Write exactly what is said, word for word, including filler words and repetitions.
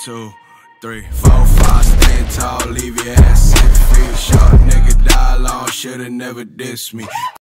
two, three, four, five, stand tall, leave your ass six feet. Short nigga die long, shoulda never dissed me.